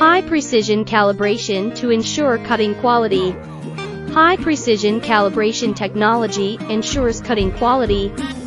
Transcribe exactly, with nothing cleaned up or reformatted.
High-precision calibration to ensure cutting quality. High-precision calibration technology ensures cutting quality,